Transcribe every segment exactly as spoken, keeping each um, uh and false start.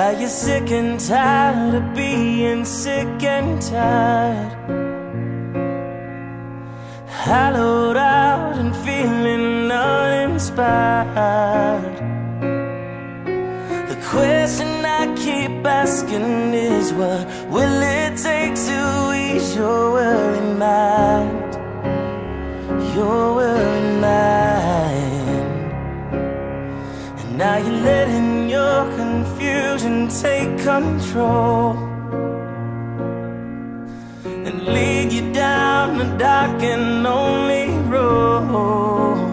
Now you're sick and tired of being sick and tired, hollowed out and feeling uninspired. The question I keep asking is, what will it take to ease your worried mind, your worried mind? And now you're letting your confusion take control and lead you down the dark and lonely road.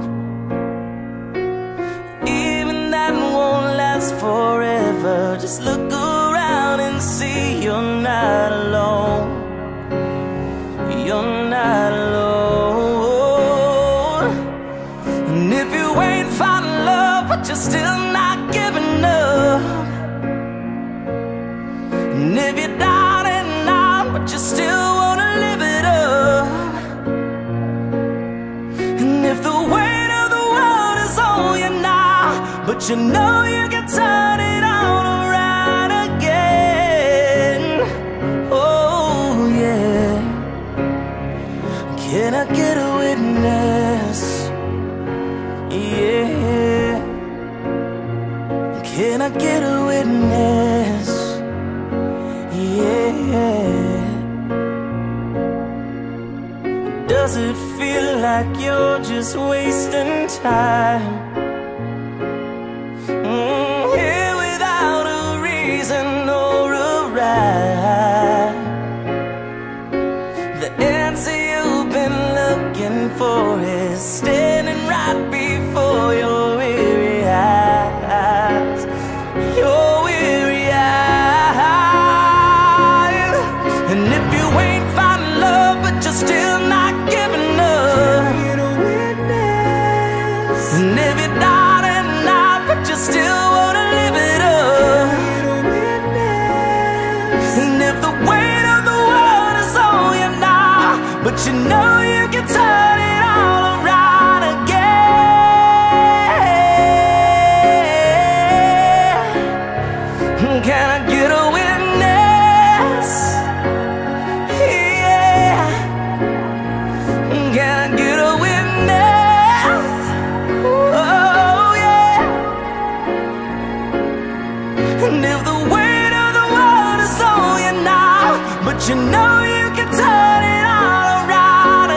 Even that won't last forever. Just look around and see you're not alone. You're not alone. And if you ain't found love but you're still not giving up, and if you're down and out but you still wanna live it up, and if the weight of the world is on you now, but you know you can turn it on around again, oh yeah. Can I get a witness? Yeah. Can I get a witness? Yeah. Does it feel like you're just wasting time? Mm, here without a reason or a rhyme. The answer you've been looking for is standing right before your weary eyes, your weary eyes. And if you ain't found love but you're still not giving up, get a witness. And if you're down and out but you still wanna live it up, get a witness. And if the weight of the world is on you now, but you know you can turn it all around again, can I get a witness? Yeah. Can I get a witness? Oh yeah. And if the weight of the world is on you now, but you know you can turn it all around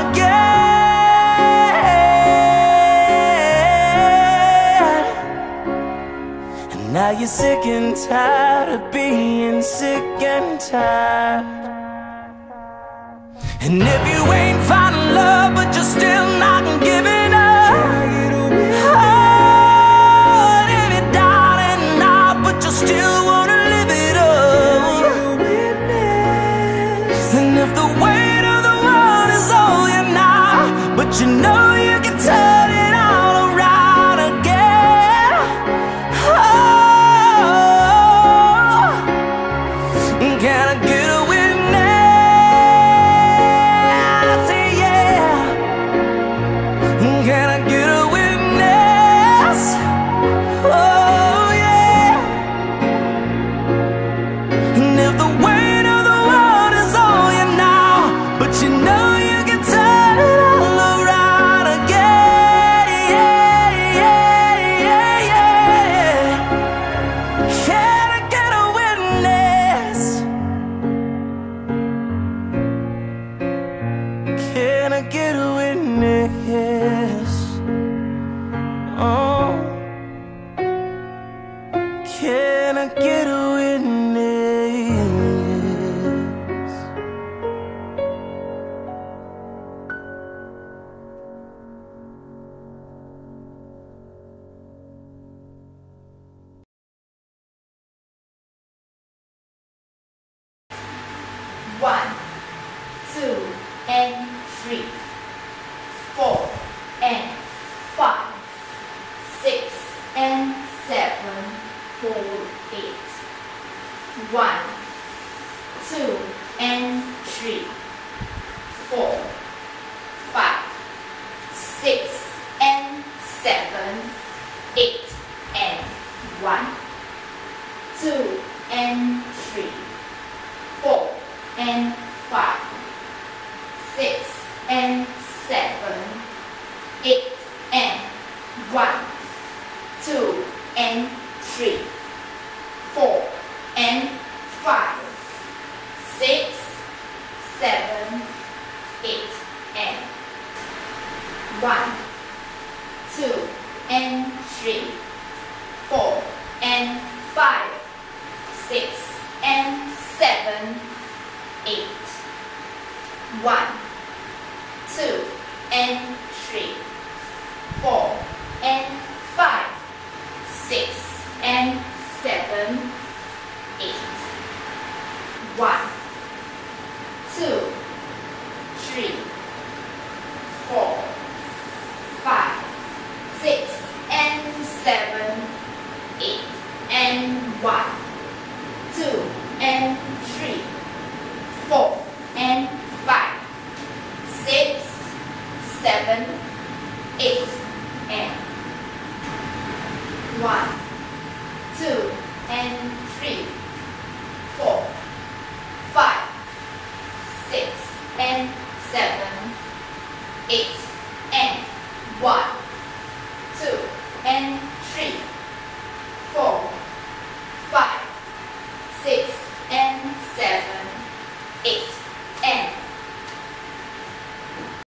again. And now you're sick and tired of being sick and tired. And if you ain't found love but you're still not giving up, oh, and if you're down and out but you still wanna live it up, and if the weight of the world is on you now, but you know you can turn it all around again, oh, can I get a witness? Say yeah. Can I get a witness? Oh yeah. And if the weight of the world is on you now, but you know you can turn it all around again, yeah, yeah, yeah, yeah. Can I get a witness? Can I get a witness? Oh, can I get a witness? One, two, and three, four, and five, six, and seven, four, eight. One, two, and three, four, five, six, and seven, eight, and one, two, and three, four and five, six and seven, eight and one, two and three, four and five, six, seven, eight and one, two and three, four and five, six and seven, eight, one, two and three, four and five, six and seven, eight, one, two, three, four, five, six and seven, eight and one, two and three, four and five, six, seven, eight and one, two and three, four, five, six and seven, eight and one.